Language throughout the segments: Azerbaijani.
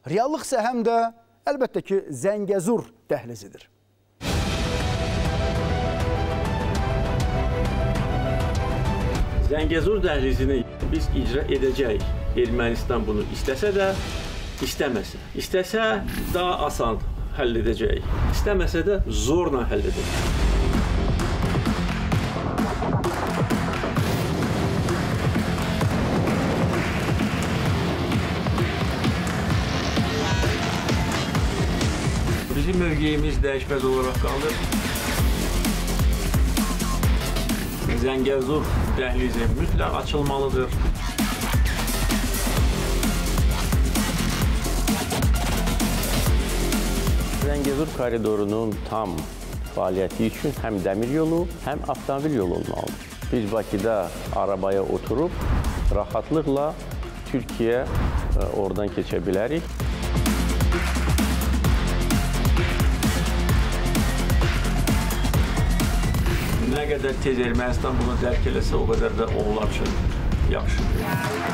Reallıq isə həm də əlbəttə ki, Zəngəzur dəhlizidir. Zəngəzur dəhlizini biz icra edəcəyik. Ermənistan bunu istəsə də, istəməsə. İstəsə daha asan həll edəcəyik. İstəməsə də zorla həll edəcəyik. Bizim mövqeyimiz dəyişməz olaraq qalır. Zəngəzur dəhlizi mütləq açılmalıdır. Zəngəzur koridorunun tam fəaliyyəti üçün həm dəmir yolu, həm avtomobil yolu olmalıdır. Biz Bakıda arabaya oturub rahatlıqla Türkiyə oradan keçə bilərik. Nə qədər tez Ermənistan bunu dərk eləsə, o qədər də onlar üçün yaxşıdır.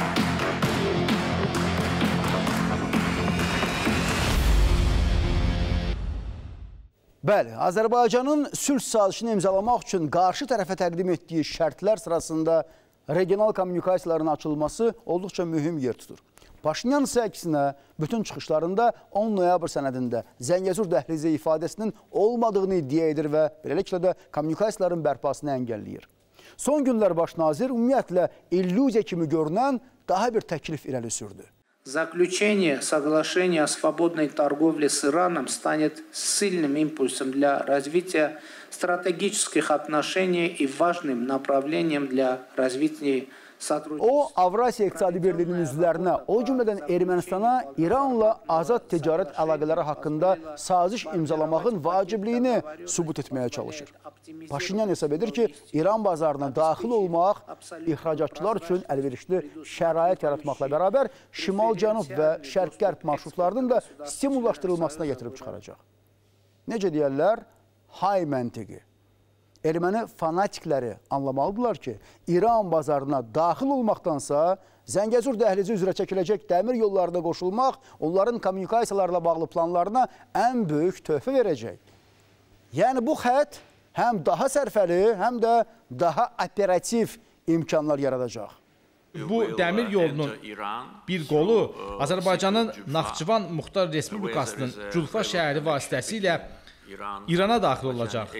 Bəli, Azərbaycanın sülh sazişini imzalamaq üçün qarşı tərəfə təqdim etdiyi şərtlər sırasında regional kommunikasiyaların açılması olduqca mühüm yer tutur. Paşinyan isə əksinə bütün çıxışlarında 10 noyabr sənədində Zəngəzur dəhlizi ifadəsinin olmadığını iddia edir və beləliklə də kommunikasiyaların bərpasını əngəlləyir. Son günlər baş nazir ümumiyyətlə illüziya kimi görünən daha bir təklif irəli sürdü. Заключение соглашения о свободной торговле с Ираном станет сильным импульсом для развития стратегических отношений и важным направлением для развития O, Avrasiya İqtisadi Birliyinin üzvlərinə, o cümlədən Ermənistana İranla azad ticarət əlaqələri haqqında saziş imzalamağın vacibliyini sübut etməyə çalışır. Paşinyan hesab edir ki, İran bazarına daxil olmaq ixracatçılar üçün əlverişli şərait yaratmaqla bərabər şimal-cənub və şərq-qərb marşrutlarının da stimullaşdırılmasına gətirib çıxaracaq. Necə deyərlər? Hay məntiqi. Erməni fanatikləri anlamalıdırlar ki, İran bazarına daxil olmaqdansa, Zəngəzur dəhlizi üzrə çəkiləcək dəmir yollarına qoşulmaq, onların kommunikasiyalarla bağlı planlarına ən böyük töhfə verəcək. Yəni bu xətt həm daha sərfəli, həm də daha operativ imkanlar yaradacaq. Bu dəmir yolunun bir qolu Azərbaycanın Naxçıvan Muxtar Respublikasının Culfa şəhəri vasitəsilə İrana daxil olacaq.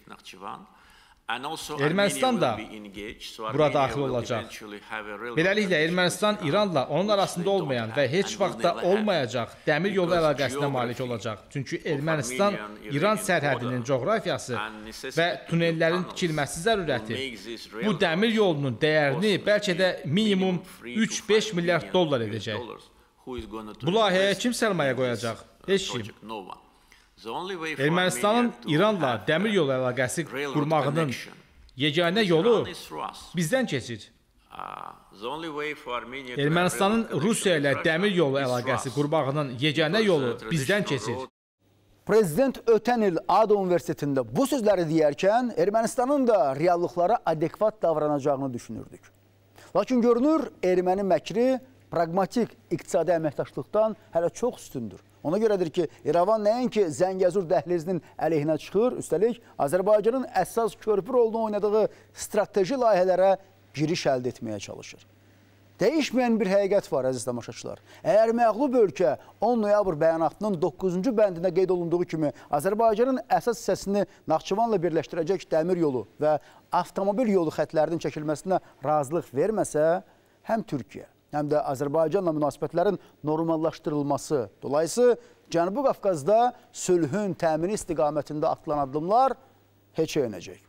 Ermənistan da bura daxil olacaq. Beləliklə, Ermənistan İranla onun arasında olmayan və heç vaxt da olmayacaq dəmir yolu əlaqəsinə malik olacaq. Çünki Ermənistan İran sərhədinin coğrafiyası və tunellərin tikilməsi zərurəti bu dəmir yolunun dəyərini bəlkə də minimum 3-5 milyard dollar edəcək. Bu layihəyə kim sərmayə qoyacaq? Heç kim. Ermənistanın İranla dəmir yolu əlaqəsi qurmağının yeganə yolu bizdən keçir. Ermənistanın Rusiya ilə dəmir yolu əlaqəsi qurmağının yeganə yolu bizdən keçir. Prezident ötən il ADA Universitetində bu sözləri deyərkən Ermənistanın da reallıqlara adekvat davranacağını düşünürdük. Lakin görünür, erməni məkri pragmatik iqtisadi əməkdaşlıqdan hələ çox üstündür. Ona görədir ki, İrəvan nəinki Zəngəzur dəhlizinin əleyhinə çıxır, üstəlik Azərbaycanın əsas körpü rolunu oynadığı strateji layihələrə giriş əldə etməyə çalışır. Dəyişməyən bir həqiqət var, əziz tamaşaçılar. Əgər məğlub ölkə 10 noyabr bəyanatının 9-cu bəndində qeyd olunduğu kimi Azərbaycanın əsas hissəsini Naxçıvanla birləşdirəcək dəmir yolu və avtomobil yolu xətlərinin çəkilməsinə razılıq verməsə, həm Türkiyə, həm də Azərbaycanla münasibətlərin normallaşdırılması dolayısıyla Cənubi Qafqazda sülhün təmini istiqamətində atılan addımlar heç önəcək.